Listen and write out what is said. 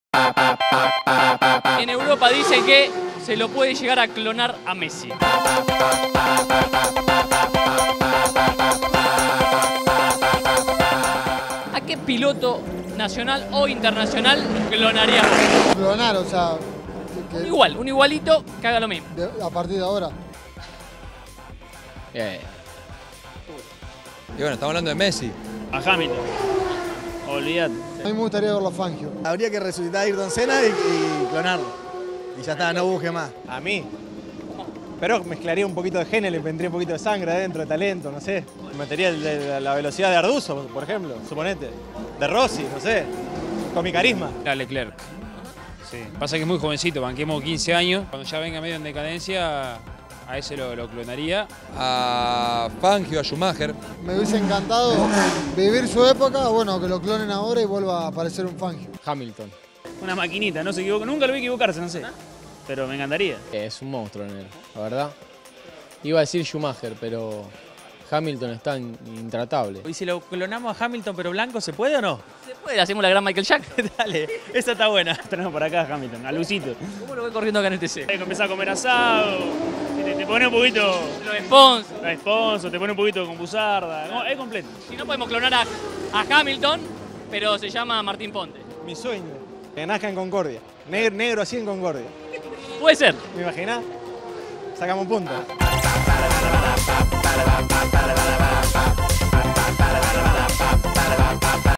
En Europa dicen que se lo puede llegar a clonar a Messi. ¿A qué piloto nacional o internacional clonarías vos? Clonar, o sea... Igual, un igualito que haga lo mismo. A partir de ahora. Y bueno, estamos hablando de Messi. A Hamilton. Olvídate. A mí me gustaría verlo a Fangio. Habría que resucitar a Ayrton Senna y clonarlo. Y ya está, no busque más. A mí. Pero mezclaría un poquito de genes, le pondría un poquito de sangre adentro, de talento, no sé. Metería la velocidad de Arduzo, por ejemplo, suponete. De Rossi, no sé. Con mi carisma. A Leclerc. Sí. Pasa que es muy jovencito, banquemos 15 años. Cuando ya venga medio en decadencia, a ese lo clonaría. A Fangio, a Schumacher. Me hubiese encantado vivir su época, bueno, que lo clonen ahora y vuelva a aparecer un Fangio. Hamilton. Una maquinita, no se equivoca. Nunca lo vi equivocarse, no sé. Pero me encantaría. Es un monstruo en él, la verdad. Iba a decir Schumacher, pero Hamilton está intratable. Y si lo clonamos a Hamilton pero blanco, ¿se puede o no? Se puede, hacemos la gran Michael Jackson. Dale, esa está buena. Tenemos por acá a Hamilton, a Lucito. ¿Cómo lo voy corriendo acá en el TC? Empezás a comer asado, te pone un poquito Los sponsors. a sponsor, te pone un poquito con buzarda. No, es completo. Si no podemos clonar a Hamilton, pero se llama Martín Ponte. Mi sueño, que nazca en Concordia. Negro así en Concordia. Puede ser. ¿Me imaginas? Sacamos un punto.